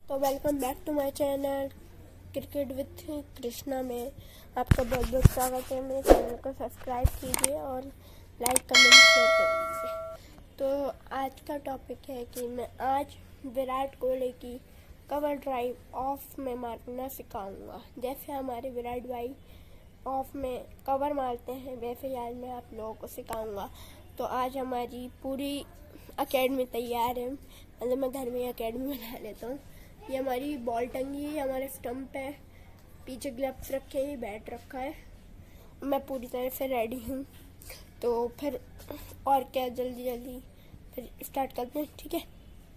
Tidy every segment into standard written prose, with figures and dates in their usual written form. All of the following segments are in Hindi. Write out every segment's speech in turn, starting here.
तो welcome back to my channel cricket with Krishna में आपका बहुत बहुत स्वागत है। मेरे चैनल को सब्सक्राइब कीजिए और लाइक कमेंट शेयर करिए। तो आज का टॉपिक है कि मैं आज विराट कोहली की कवर ड्राइव ऑफ में मारना सिखाऊंगा। जैसे हमारे विराट भाई ऑफ में कवर मारते हैं वैसे ही आज मैं आप लोगों को सिखाऊंगा। तो आज हमारी पूरी एकेडमी तैयार है, मतलब मैं घर में एकेडमी बना लेता हूँ। ये हमारी बॉल टंगी है, हमारे स्टंप है, पीछे ग्लव्स रखे हैं, बैट रखा है। मैं पूरी तरह से रेडी हूँ। तो फिर और क्या, जल्दी जल्दी फिर स्टार्ट करते हैं, ठीक है।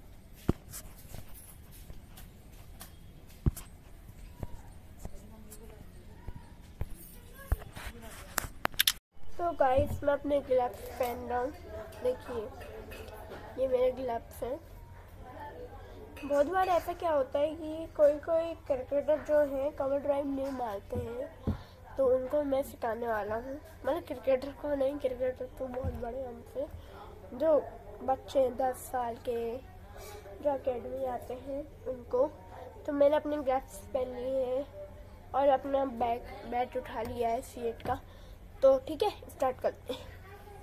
तो गाइस मैं अपने ग्लव्स पहन रहा हूँ। देखिए ये मेरे ग्लव्स हैं। बहुत बार ऐसा क्या होता है कि कोई कोई क्रिकेटर जो है कवर ड्राइव नहीं मारते हैं, तो उनको मैं सिखाने वाला हूँ। मतलब क्रिकेटर को नहीं, क्रिकेटर तो बहुत बड़े हमसे, जो बच्चे 10 साल के जो अकेडमी आते हैं उनको। तो मैंने अपने ग्लव्स पहन लिए हैं और अपना बैट उठा लिया है C8 का। तो ठीक है, स्टार्ट करते हैं।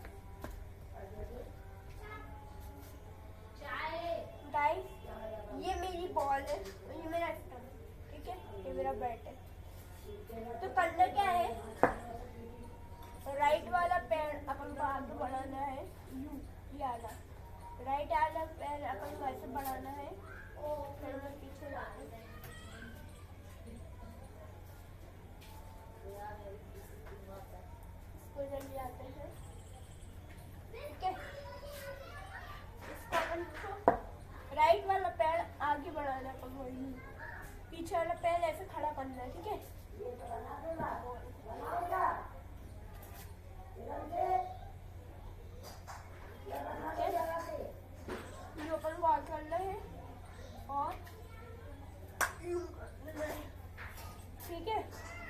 गाइस ये मेरी बॉल है, ये मेरा स्टंप, ठीक है, ये मेरा बैट है। तो करना क्या है, राइट वाला पैर अपन को आगे बढ़ाना है, ये आला राइट वाला पैर अपन को ऐसे बढ़ाना है, फिर मैं पीछे जाती हूँ। इसको जल्दी आते हैं, ठीक है। इसको अपन को राइट वाला पैर आगे बढ़ाना है, पीछे वाला पैर ऐसे खड़ा करना है, ठीक है। ये अपन को आगे करना है और ठीक है।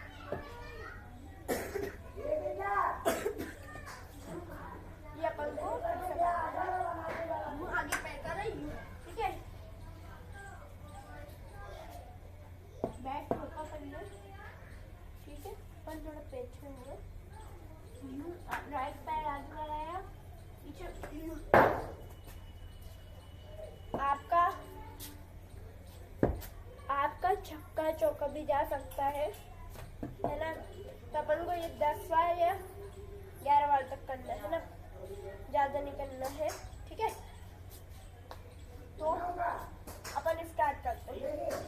ये अपन को आगे पैर कर रही हूँ, ठीक है। बैट हल्का कर लो, ठीक है। अपन थोड़ा पीछे हुए, राइट पैर आगे बढ़ाया, पीछे आपका छक्का चौका भी जा सकता है ना। तो अपन को ये 10 बार या 11 बार तक करना है ना, ज्यादा नहीं करना है, ठीक है। तो अपन स्टार्ट करते हैं।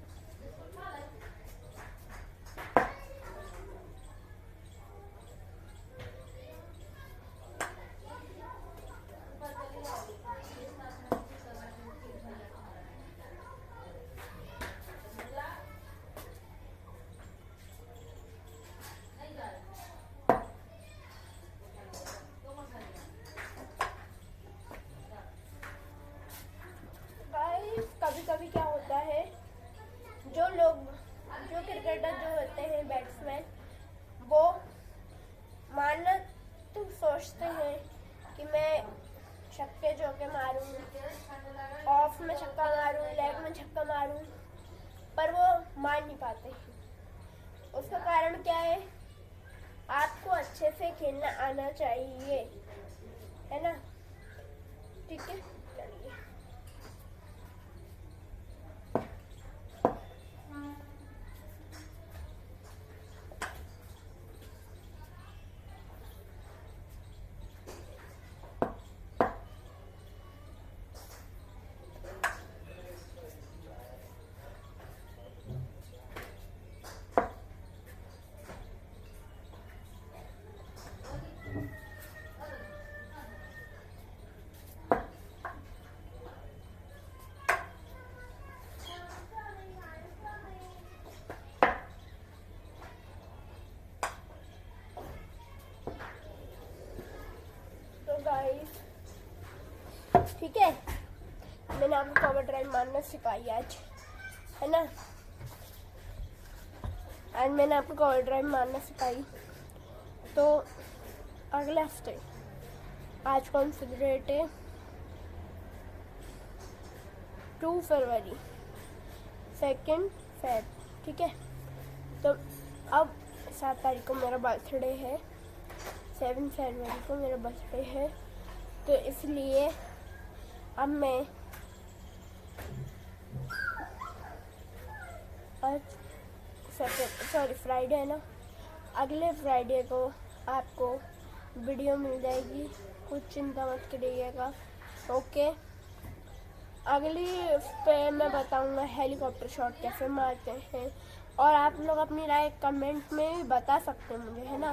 कभी कभी क्या होता है, जो क्रिकेटर जो होते हैं बैट्समैन, वो मारना तो सोचते हैं कि मैं छक्के चौके मारूं, ऑफ में छक्का मारूं, लेग में छक्का मारूं, पर वो मार नहीं पाते। उसका कारण क्या है, आपको अच्छे से खेलना आना चाहिए, है ना, ठीक है। चलिए गाइस, ठीक है, मैंने आपको कवर ड्राइव मारना सिखाई आज, है ना। आज मैंने आपको कवर ड्राइव मारना सिखाई। तो अगले हफ्ते, आज कौन सी डेट है, 2 फरवरी, 2 फेब, ठीक है। तो अब 7 तारीख को मेरा बर्थडे है, 7 फरवरी को मेरा बर्थडे है, तो इसलिए अब मैं फ्राइडे है ना, अगले फ्राइडे को आपको वीडियो मिल जाएगी, कुछ चिंता मत करिएगा, ओके। अगली पे मैं बताऊंगा हेलीकॉप्टर शॉट कैसे मारते हैं, और आप लोग अपनी राय कमेंट में भी बता सकते हैं मुझे, है ना।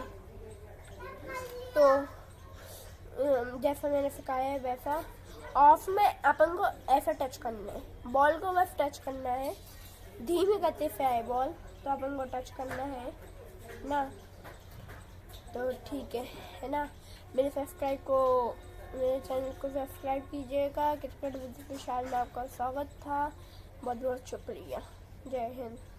तो जैसा मैंने सिखाया है वैसा ऑफ में अपन को ऐसा टच करना है, बॉल को बस टच करना है, धीमी गति से आए बॉल तो अपन को टच करना है ना। तो ठीक है ना। मेरे चैनल को सब्सक्राइब कीजिएगा। क्रिकेट विद विशाल में आपका स्वागत था, बहुत बहुत शुक्रिया। जय हिंद।